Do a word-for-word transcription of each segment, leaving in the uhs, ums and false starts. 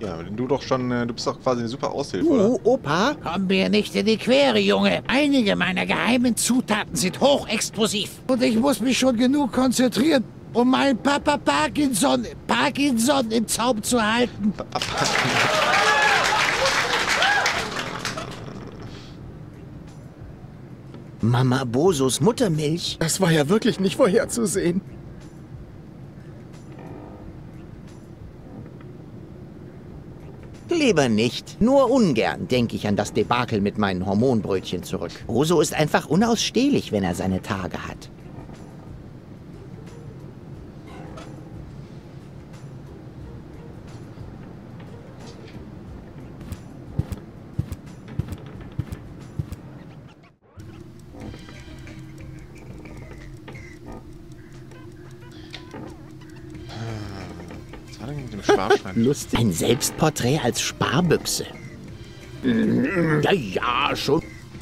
Ja, wenn du doch schon, äh, du bist doch quasi eine super Aushilfe, Uh, oder? Opa? Komm mir nicht in die Quere, Junge. Einige meiner geheimen Zutaten sind hochexplosiv. Und ich muss mich schon genug konzentrieren, um meinen Papa Parkinson, Parkinson im Zaum zu halten. Mama Bosos Muttermilch? Das war ja wirklich nicht vorherzusehen. Lieber nicht. Nur ungern denke ich an das Debakel mit meinen Hormonbrötchen zurück. Boso ist einfach unausstehlich, wenn er seine Tage hat. Was war denn mit dem Sparschwein? Lustig. Ein Selbstporträt als Sparbüchse. Ja, ja, schon.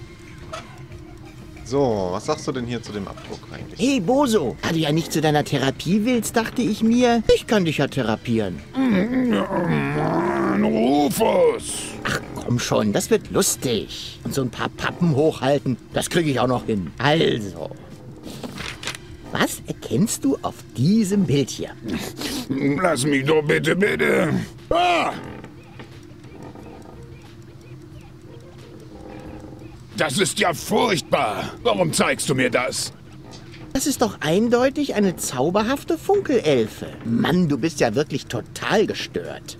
So, was sagst du denn hier zu dem Abdruck eigentlich? Hey, Boso, da du ja nicht zu deiner Therapie willst, dachte ich mir, ich kann dich ja therapieren. Mann, Rufus! Ach, komm schon, das wird lustig. Und so ein paar Pappen hochhalten, das kriege ich auch noch hin. Also, was erkennst du auf diesem Bild hier? Lass mich doch bitte, bitte. Ah! Das ist ja furchtbar. Warum zeigst du mir das? Das ist doch eindeutig eine zauberhafte Funkelelfe. Mann, du bist ja wirklich total gestört.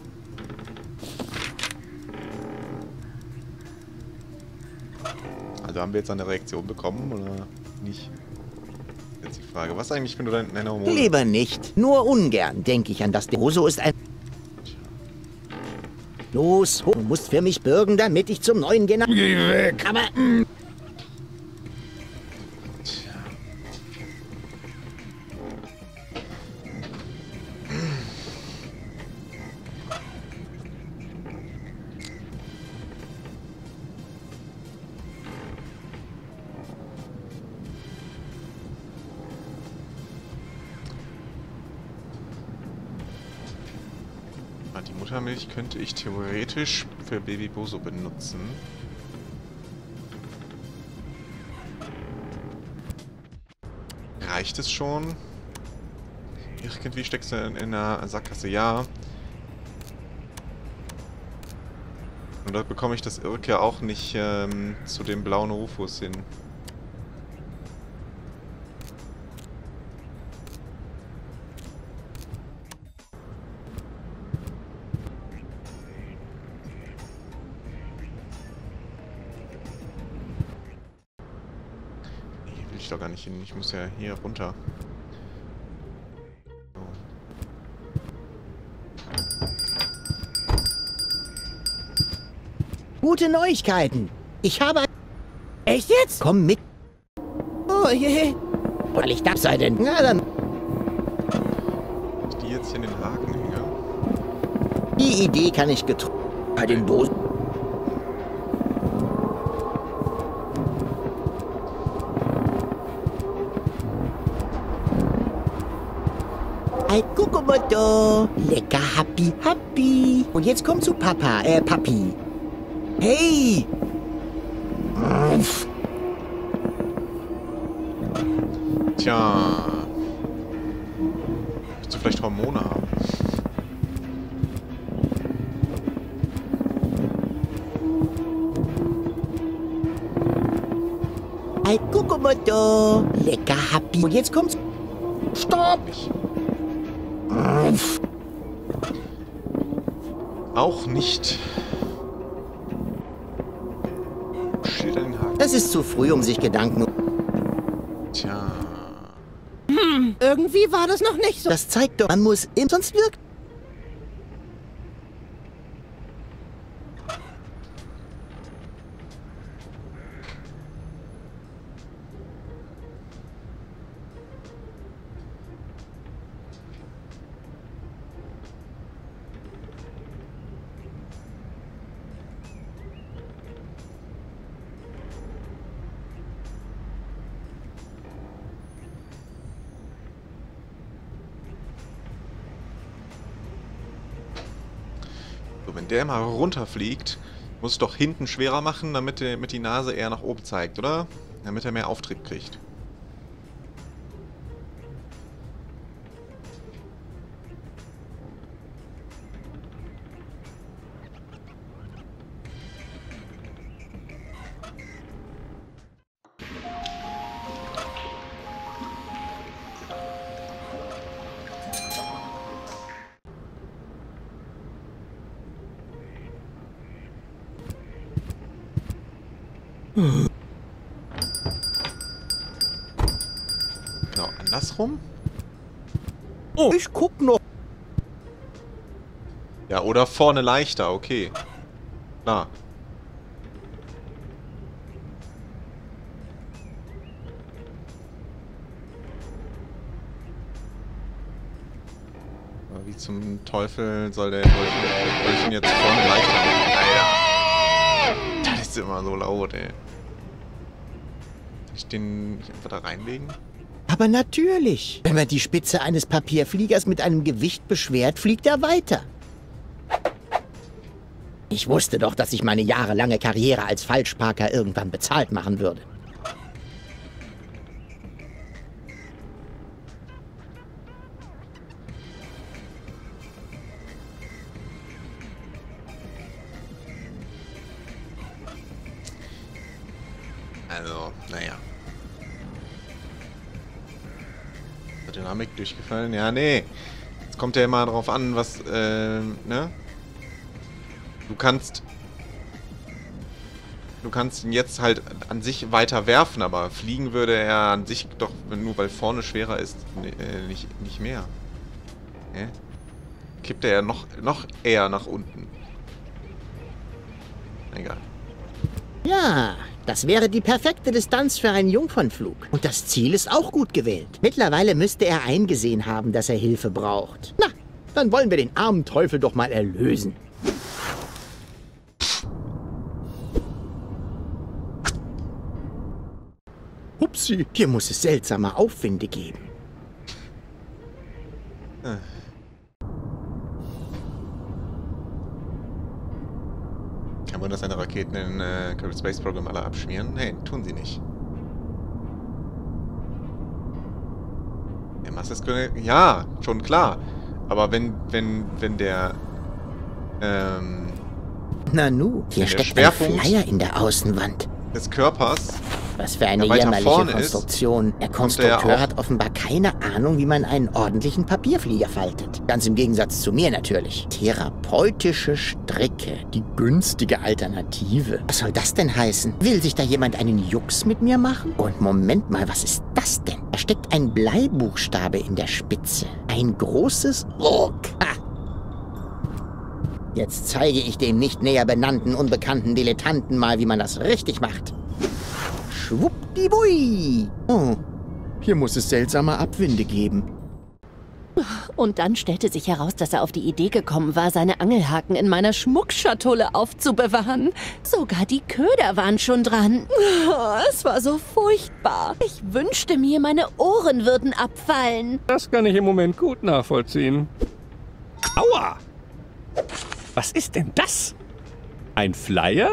Also haben wir jetzt eine Reaktion bekommen oder nicht? Jetzt die Frage, was eigentlich, wenn du deine, deine Hormone... Lieber nicht. Nur ungern denke ich an das. Boso ist ein... Los, du musst für mich bürgen, damit ich zum neuen General... Geh weg. Aber... mm, Tja. Die Muttermilch könnte ich theoretisch für Baby Boso benutzen. Reicht es schon? Irgendwie steckst du in, in einer Sackgasse, ja. Und da bekomme ich das Irke auch nicht ähm, zu dem blauen Rufus hin. Doch gar nicht hin. Ich muss ja hier runter. So. Gute Neuigkeiten. Ich habe... Echt jetzt? Komm mit. Oh je. Weil ich das sei denn... Na dann... Ich die jetzt hier in den Haken hänge. Die Idee kann ich getroffen... Bei den Bosen... Ein Kukumoto. Lecker, happy, happy. Und jetzt komm zu Papa, äh, Papi. Hey! Uff. Tja. Willst du vielleicht Hormone haben? Ein Kukumoto. Lecker, happy. Und jetzt kommt's... Stopp! Ich. Uff. Auch nicht. Steht an den Haken. Das ist zu früh, um sich Gedanken... Tja. Irgendwie war das noch nicht so. Das zeigt doch, man muss im... Sonst wirkt... So, wenn der mal runterfliegt, muss es doch hinten schwerer machen, damit die, damit die Nase eher nach oben zeigt, oder? Damit er mehr Auftrieb kriegt. Genau, andersrum? Oh, ich guck noch. Ja, oder vorne leichter, okay. Klar. Aber wie zum Teufel soll der Teufel jetzt vorne leichter machen? Alter. Das ist immer so laut, ey. Kann ich den nicht einfach da reinlegen? Aber natürlich. Wenn man die Spitze eines Papierfliegers mit einem Gewicht beschwert, fliegt er weiter. Ich wusste doch, dass ich meine jahrelange Karriere als Falschparker irgendwann bezahlt machen würde. Also, naja. Dynamik durchgefallen? Ja, nee. Jetzt kommt ja immer drauf an, was, äh, ne? Du kannst... Du kannst ihn jetzt halt an sich weiter werfen, aber fliegen würde er an sich doch, nur weil vorne schwerer ist, äh, nicht, nicht mehr. Hä? Kippt er ja noch, noch eher nach unten. Egal. Ja, das wäre die perfekte Distanz für einen Jungfernflug. Und das Ziel ist auch gut gewählt. Mittlerweile müsste er eingesehen haben, dass er Hilfe braucht. Na, dann wollen wir den armen Teufel doch mal erlösen. Upsi, hier muss es seltsame Aufwinde geben. Äh. Kann man das seine Raketen in äh, Kerbal Space Program alle abschmieren? Nee, tun sie nicht. Der Masse ist ja, schon klar. Aber wenn, wenn, wenn der, ähm... Nanu, hier steckt Schwerpunkt ein Flyer in der Außenwand. des Körpers... Was für eine ja, jämmerliche Konstruktion. Der Konstrukteur ja hat offenbar keine Ahnung, wie man einen ordentlichen Papierflieger faltet. Ganz im Gegensatz zu mir natürlich. Therapeutische Stricke. Die günstige Alternative. Was soll das denn heißen? Will sich da jemand einen Jux mit mir machen? Und Moment mal, was ist das denn? Da steckt ein Bleibuchstabe in der Spitze. Ein großes Ruck. Ha! Jetzt zeige ich dem nicht näher benannten, unbekannten Dilettanten mal, wie man das richtig macht. Schwuppdiwui! Oh, hier muss es seltsame Abwinde geben. Und dann stellte sich heraus, dass er auf die Idee gekommen war, seine Angelhaken in meiner Schmuckschatulle aufzubewahren. Sogar die Köder waren schon dran. Es war so furchtbar. Ich wünschte mir, meine Ohren würden abfallen. Das kann ich im Moment gut nachvollziehen. Aua! Was ist denn das? Ein Flyer?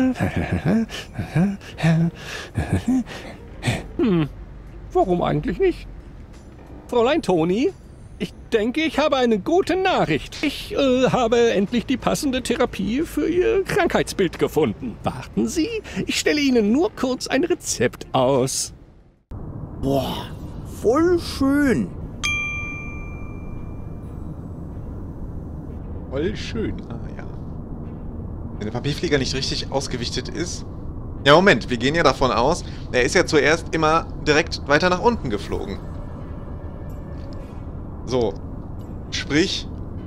Hm, warum eigentlich nicht? Fräulein Toni, ich denke, ich habe eine gute Nachricht. Ich äh, habe endlich die passende Therapie für Ihr Krankheitsbild gefunden. Warten Sie, ich stelle Ihnen nur kurz ein Rezept aus. Boah, voll schön. Voll schön. Ah, ja. Wenn der Papierflieger nicht richtig ausgewichtet ist... Ja, Moment, wir gehen ja davon aus, er ist ja zuerst immer direkt weiter nach unten geflogen. So. Sprich...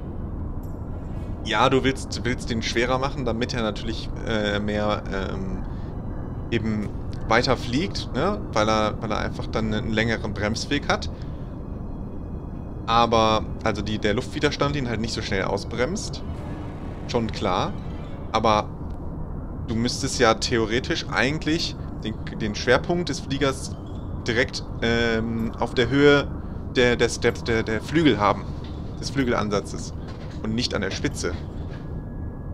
Ja, du willst, willst den schwerer machen, damit er natürlich äh, mehr ähm, eben weiter fliegt, ne? Weil er, weil er einfach dann einen längeren Bremsweg hat. Aber, also die, der Luftwiderstand ihn halt nicht so schnell ausbremst. Schon klar. Aber du müsstest ja theoretisch eigentlich den, den Schwerpunkt des Fliegers direkt ähm, auf der Höhe der, des, der, der, der Flügel haben. Des Flügelansatzes. Und nicht an der Spitze.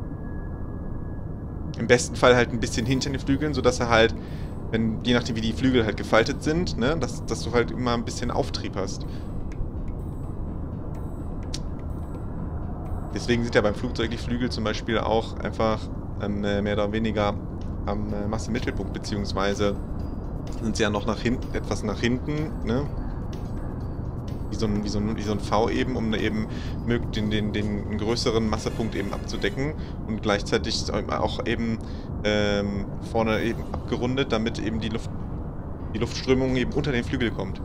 Im besten Fall halt ein bisschen hinter den Flügeln, sodass er halt, wenn, je nachdem wie die Flügel halt gefaltet sind, ne, dass, dass du halt immer ein bisschen Auftrieb hast. Deswegen sind ja beim Flugzeug die Flügel zum Beispiel auch einfach ähm, mehr oder weniger am äh, Massemittelpunkt, beziehungsweise sind sie ja noch nach hinten, etwas nach hinten, ne? Wie so ein, wie so ein, wie so ein V eben, um eben den, den, den größeren Massepunkt eben abzudecken und gleichzeitig auch eben ähm, vorne eben abgerundet, damit eben die Luft, die Luftströmung eben unter den Flügel kommt.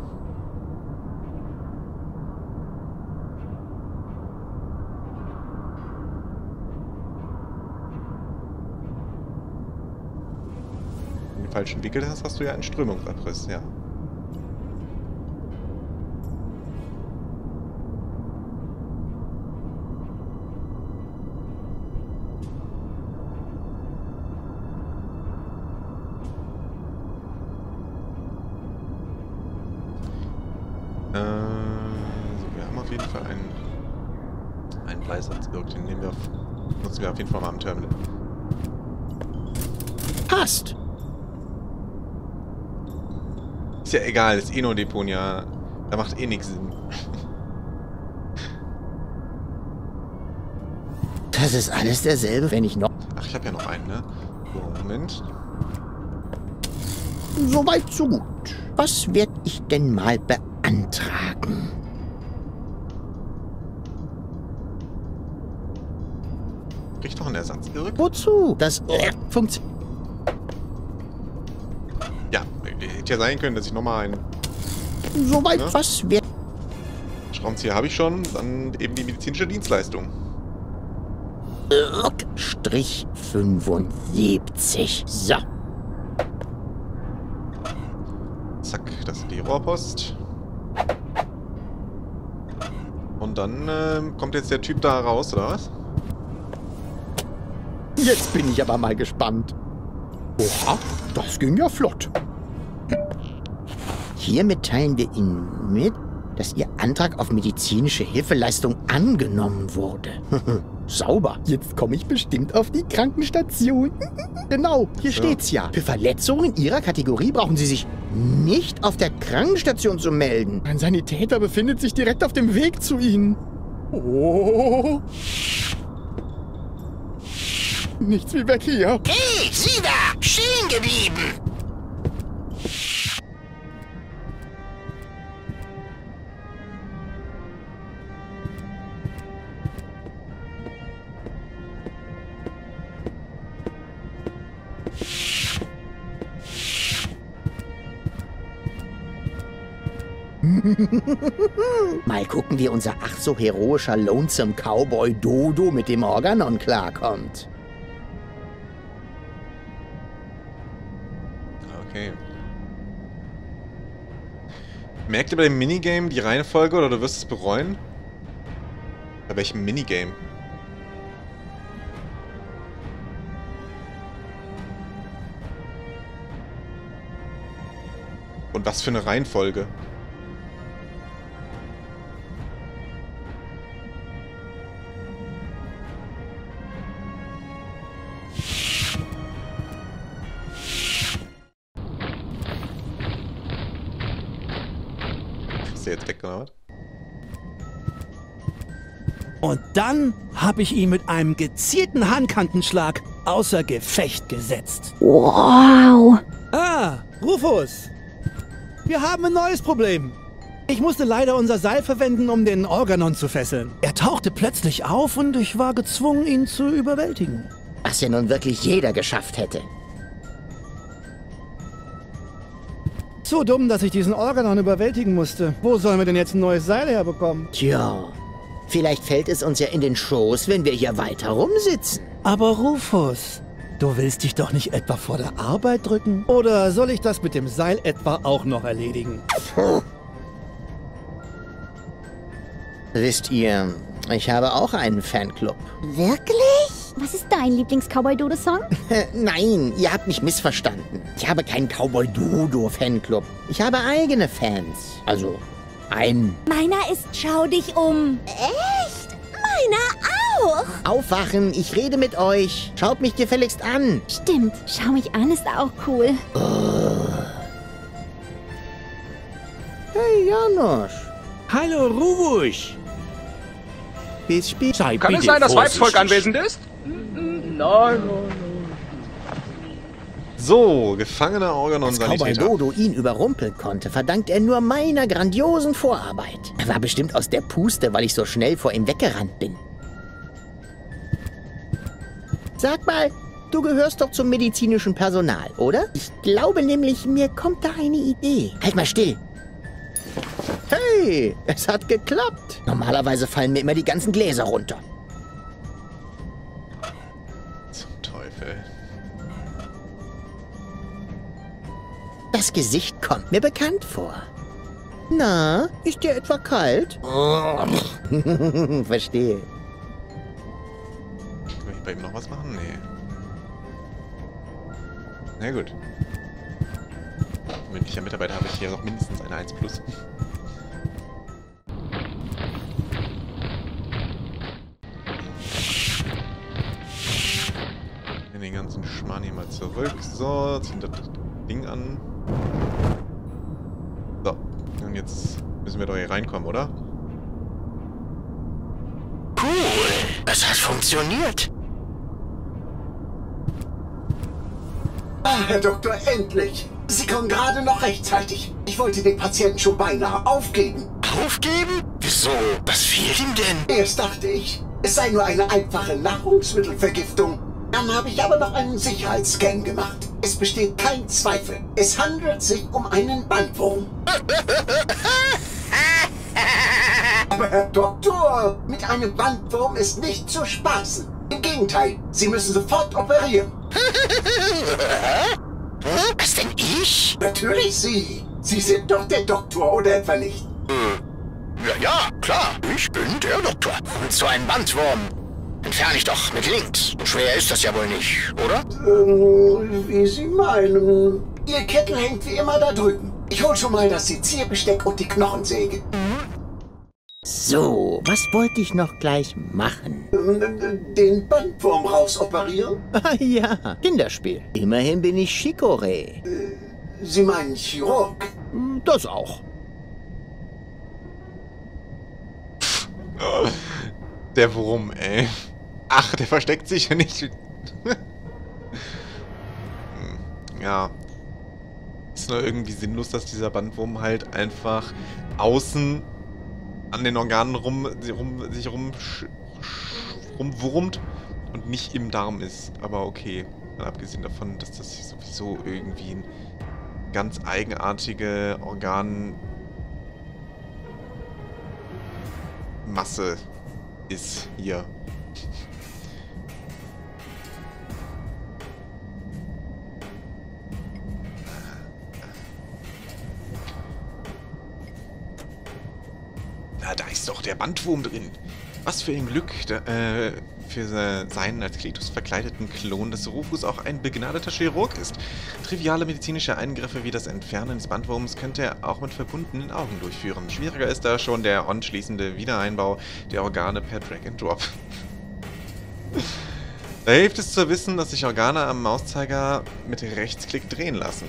Wenn du den falschen Winkel hast, hast du ja einen Strömungsabriss, ja. Den nehmen wir auf, nutzen wir auf jeden Fall mal am Terminal. Passt. Ist ja egal, ist eh nur Deponia. Da macht eh nichts Sinn. Das ist alles derselbe, wenn ich noch... Ach, ich habe ja noch einen, ne? So, Moment. Soweit, so gut. Was werde ich denn mal beantragen? Krieg doch einen Ersatz zurück. Wozu? Das äh, funktioniert. Ja, hätte ja sein können, dass ich nochmal einen... Soweit, ja? Was wird... Schraubenzieher habe ich schon, dann eben die medizinische Dienstleistung. Strich fünfundsiebzig. So. Zack, das ist die Rohrpost. Und dann äh, kommt jetzt der Typ da raus, oder was? Jetzt bin ich aber mal gespannt. Oha, das ging ja flott. Hiermit teilen wir Ihnen mit, dass Ihr Antrag auf medizinische Hilfeleistung angenommen wurde. Sauber. Jetzt komme ich bestimmt auf die Krankenstation. Genau, hier so. Steht's ja. Für Verletzungen Ihrer Kategorie brauchen Sie sich nicht auf der Krankenstation zu melden. Ein Sanitäter befindet sich direkt auf dem Weg zu Ihnen. Oh. Nichts wie weg hier. Hey, Sie da! Stehen geblieben! Mal gucken, wie unser ach so heroischer Lonesome Cowboy Dodo mit dem Organon klarkommt. Okay. Merkt ihr bei dem Minigame die Reihenfolge oder du wirst es bereuen? Bei welchem Minigame? Und was für eine Reihenfolge? Ist der jetzt weg, oder was? Und dann habe ich ihn mit einem gezielten Handkantenschlag außer Gefecht gesetzt. Wow. Ah, Rufus. Wir haben ein neues Problem. Ich musste leider unser Seil verwenden, um den Organon zu fesseln. Er tauchte plötzlich auf und ich war gezwungen, ihn zu überwältigen. Was ja nun wirklich jeder geschafft hätte. So dumm, dass ich diesen Organon überwältigen musste. Wo sollen wir denn jetzt ein neues Seil herbekommen? Tja, vielleicht fällt es uns ja in den Schoß, wenn wir hier weiter rumsitzen. Aber Rufus, du willst dich doch nicht etwa vor der Arbeit drücken? Oder soll ich das mit dem Seil etwa auch noch erledigen? Wisst ihr, ich habe auch einen Fanclub. Wirklich? Was ist dein Lieblings-Cowboy-Dodo-Song? Nein, ihr habt mich missverstanden. Ich habe keinen Cowboy-Dodo-Fanclub. Ich habe eigene Fans. Also, einen. Meiner ist Schau dich um. Echt? Meiner hoch. Aufwachen, ich rede mit euch. Schaut mich gefälligst an. Stimmt, schau mich an, ist auch cool. Oh. Hey, Janusz. Hallo, Rufus. Bis später. Sei Kann bitte es sein, dass Weibsvolk vorsichtig. anwesend ist? Nein, nein, nein. So, gefangener Dass Cowboy Organon-Sanitäter. Dodo ihn überrumpeln konnte, verdankt er nur meiner grandiosen Vorarbeit. Er war bestimmt aus der Puste, weil ich so schnell vor ihm weggerannt bin. Sag mal, du gehörst doch zum medizinischen Personal, oder? Ich glaube nämlich, mir kommt da eine Idee. Halt mal still. Hey, es hat geklappt. Normalerweise fallen mir immer die ganzen Gläser runter. Zum Teufel. Das Gesicht kommt mir bekannt vor. Na, ist dir etwa kalt? Verstehe. Kann ich bei ihm noch was machen? Nee. Na gut. Mündlicher Mitarbeiter habe ich hier noch mindestens eine eins plus. In den ganzen Schmarrn hier mal zurück. So, ziehen das Ding an. So, und jetzt müssen wir doch hier reinkommen, oder? Cool, es hat funktioniert. Ah, Herr Doktor, endlich! Sie kommen gerade noch rechtzeitig. Ich wollte den Patienten schon beinahe aufgeben. Aufgeben? Wieso? Was fehlt ihm denn? Erst dachte ich, es sei nur eine einfache Nahrungsmittelvergiftung. Dann habe ich aber noch einen Sicherheitsscan gemacht. Es besteht kein Zweifel. Es handelt sich um einen Bandwurm. Aber Herr Doktor, mit einem Bandwurm ist nicht zu spaßen. Im Gegenteil, Sie müssen sofort operieren. Was denn ich? Natürlich Sie. Sie sind doch der Doktor, oder etwa nicht? Ja, ja, klar. Ich bin der Doktor. Und so ein Bandwurm entferne ich doch mit links. So schwer ist das ja wohl nicht, oder? Ähm, wie Sie meinen. Ihr Kettel hängt wie immer da drüben. Ich hol schon mal das Sezierbesteck und die Knochensäge. So, was wollte ich noch gleich machen? Den Bandwurm rausoperieren? Ah ja, Kinderspiel. Immerhin bin ich Chicorée. Sie meinen Chirurg? Das auch. Der Wurm, ey. Ach, der versteckt sich ja nicht. Ja. Ist nur irgendwie sinnlos, dass dieser Bandwurm halt einfach außen an den Organen rum, rum sich rum, rumwurmt und nicht im Darm ist. Aber okay. Mal abgesehen davon, dass das sowieso irgendwie eine ganz eigenartige Organmasse ist hier. Na, da ist doch der Bandwurm drin. Was für ein Glück, da, äh, für seinen als Kletus verkleideten Klon des Rufus auch ein begnadeter Chirurg ist. Triviale medizinische Eingriffe wie das Entfernen des Bandwurms könnte er auch mit verbundenen Augen durchführen. Schwieriger ist da schon der anschließende Wiedereinbau der Organe per Drag and Drop. Da hilft es zu wissen, dass sich Organe am Mauszeiger mit Rechtsklick drehen lassen.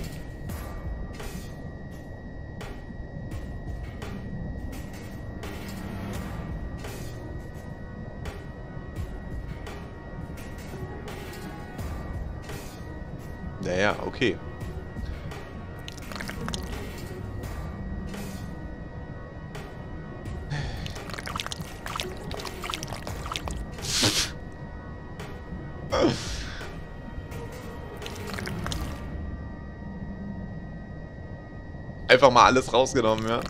Naja, okay. Einfach mal alles rausgenommen, ja.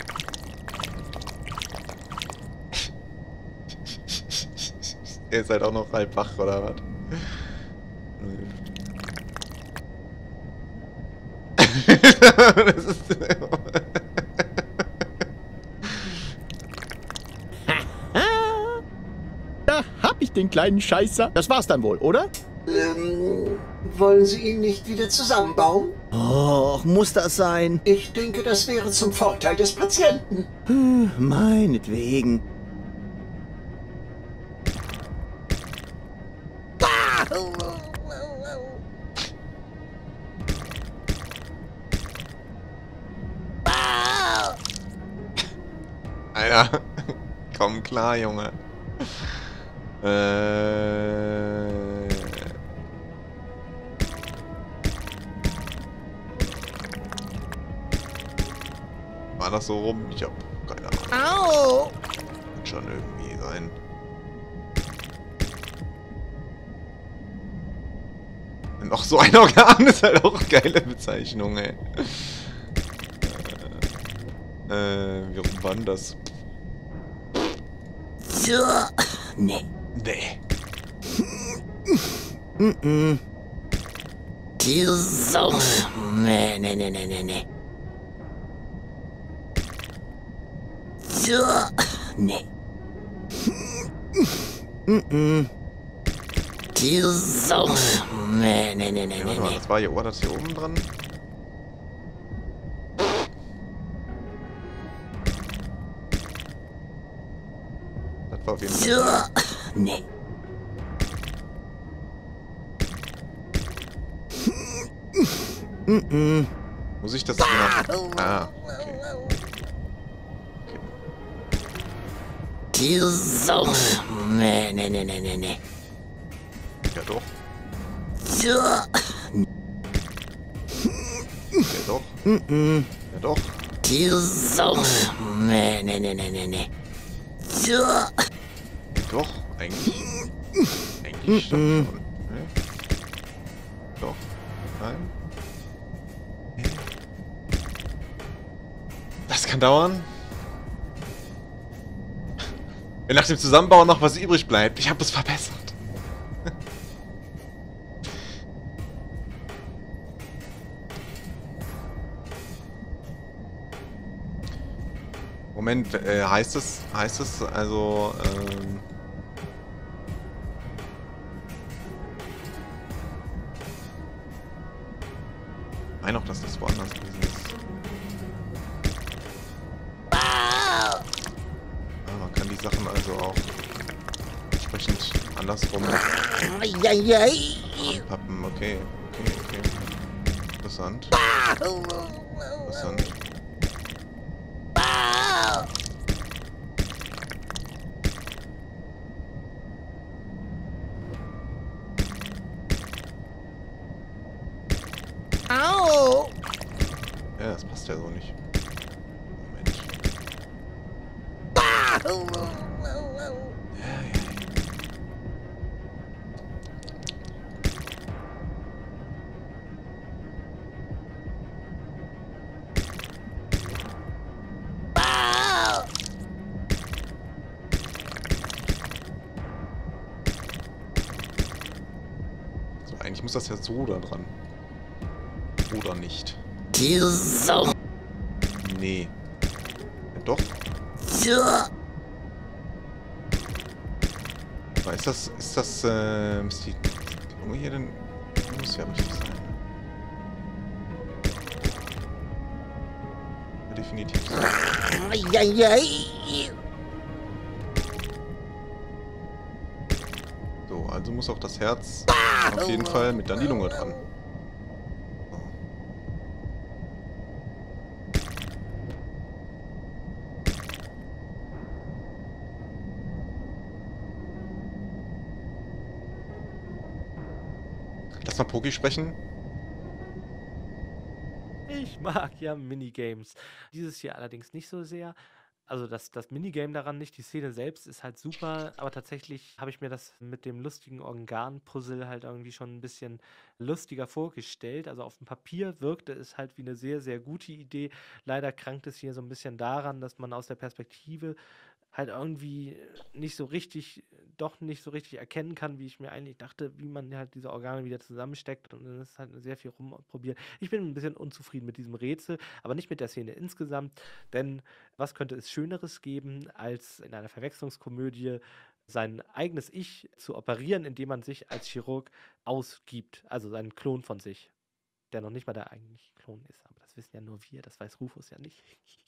Er ist halt auch noch halb wach, oder was? Das ist Da hab ich den kleinen Scheißer. Das war's dann wohl, oder? Ähm, wollen Sie ihn nicht wieder zusammenbauen? Och, muss das sein? Ich denke, das wäre zum Vorteil des Patienten. Hm, meinetwegen. Alter. Komm klar, Junge. Äh. War das so rum? Ich hab keine Ahnung. Au! Wird schon irgendwie sein. Noch so ein Organ ist halt auch eine geile Bezeichnung, ey. Äh, äh wie rum war denn das? Nee. Nee. Mm-mm. So. Nee, nee, nee, nee, nee, nee. So. Nee. Mm-mm. So. Nee, nee, nee, nee, Ja, nee, warte mal, nee. das war hier, war das hier oben dran? Das war auf jeden Fall. So. Nee. Mm-mm. Muss ich das genau... Ah, okay. So. Nee, nee, nee, nee, nee, nee. Ja doch. So. Ja doch. Mm-mm. Ja doch. So. Nee, nee, nee, nee, nee, nee. So. Doch, eigentlich. Eigentlich schon. schon. Nee. Doch. Nein. Nee. Das kann dauern. Wenn nach dem Zusammenbauen noch was übrig bleibt, ich habe es verbessert. Moment, äh, heißt es, heißt es also, ähm... ich meine auch, dass das woanders gewesen ist. Ah, man kann die Sachen also auch entsprechend andersrum anpappen. Okay, okay, okay. Interessant. Interessant. Au! Ja, das passt ja so nicht. Moment. Ja, ja. So, eigentlich muss das ja so da dran. Oder nicht? So. Nee. Ja, doch. So. Aber ist das, ist das, äh, ist die, die Lunge hier denn? Muss ja richtig sein. Ja, definitiv. So, also muss auch das Herz auf jeden Fall mit dann die Lunge dran. Lass mal Poki sprechen. Ich mag ja Minigames. Dieses hier allerdings nicht so sehr. Also das, das Minigame daran nicht, die Szene selbst ist halt super, aber tatsächlich habe ich mir das mit dem lustigen Organ-Puzzle halt irgendwie schon ein bisschen lustiger vorgestellt. Also auf dem Papier wirkte es halt wie eine sehr, sehr gute Idee. Leider krankt es hier so ein bisschen daran, dass man aus der Perspektive halt irgendwie nicht so richtig, doch nicht so richtig erkennen kann, wie ich mir eigentlich dachte, wie man halt diese Organe wieder zusammensteckt, und dann ist halt sehr viel rumprobiert. Ich bin ein bisschen unzufrieden mit diesem Rätsel, aber nicht mit der Szene insgesamt, denn was könnte es Schöneres geben, als in einer Verwechslungskomödie sein eigenes Ich zu operieren, indem man sich als Chirurg ausgibt, also seinen Klon von sich, der noch nicht mal der eigentliche Klon ist, aber das wissen ja nur wir, das weiß Rufus ja nicht.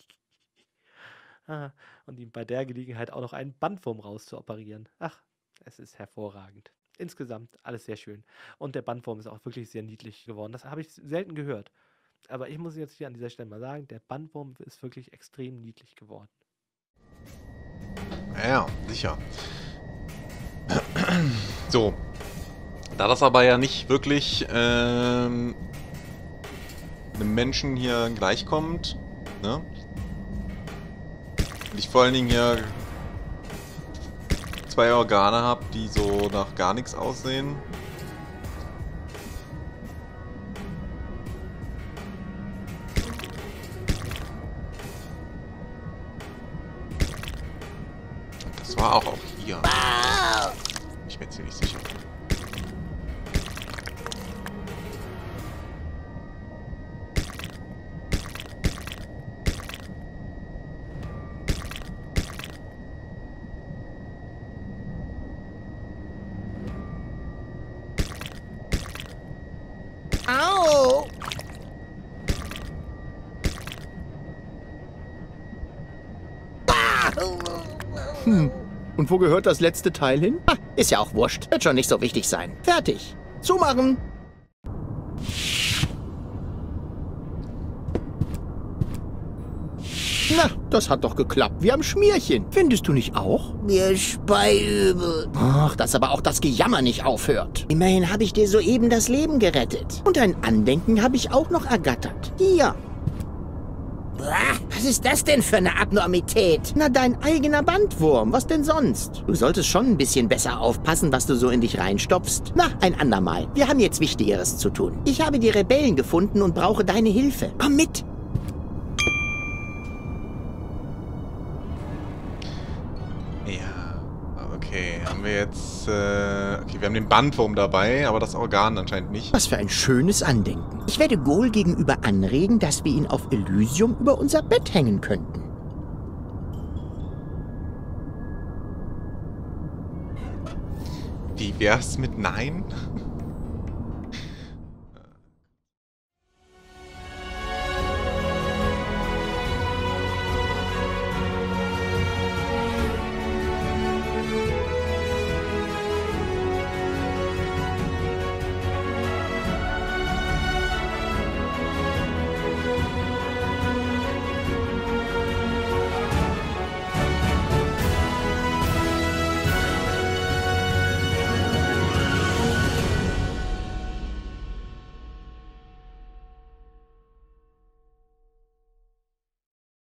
Ah, und ihm bei der Gelegenheit auch noch einen Bandwurm rauszuoperieren. Ach, es ist hervorragend. Insgesamt alles sehr schön. Und der Bandwurm ist auch wirklich sehr niedlich geworden. Das habe ich selten gehört. Aber ich muss jetzt hier an dieser Stelle mal sagen, der Bandwurm ist wirklich extrem niedlich geworden. Ja, sicher. So. Da das aber ja nicht wirklich ähm, einem Menschen hier gleichkommt, ne? Und ich vor allen Dingen hier zwei Organe habe, die so nach gar nichts aussehen. Das war auch, auch hier. Ich bin ziemlich sicher. Au! Hm. Und wo gehört das letzte Teil hin? Ah, ist ja auch wurscht. Wird schon nicht so wichtig sein. Fertig. Zumachen. Na, das hat doch geklappt. Wir haben Schmierchen. Findest du nicht auch? Mir speiübel. Ach, dass aber auch das Gejammer nicht aufhört. Immerhin habe ich dir soeben das Leben gerettet. Und ein Andenken habe ich auch noch ergattert. Hier. Was ist das denn für eine Abnormität? Na, dein eigener Bandwurm. Was denn sonst? Du solltest schon ein bisschen besser aufpassen, was du so in dich reinstopfst. Na, ein andermal. Wir haben jetzt Wichtigeres zu tun. Ich habe die Rebellen gefunden und brauche deine Hilfe. Komm mit. Ja, okay. Haben wir jetzt... Äh, okay, wir haben den Bandwurm dabei, aber das Organ anscheinend nicht. Was für ein schönes Andenken. Ich werde Gol gegenüber anregen, dass wir ihn auf Elysium über unser Bett hängen könnten. Wie wär's mit Nein?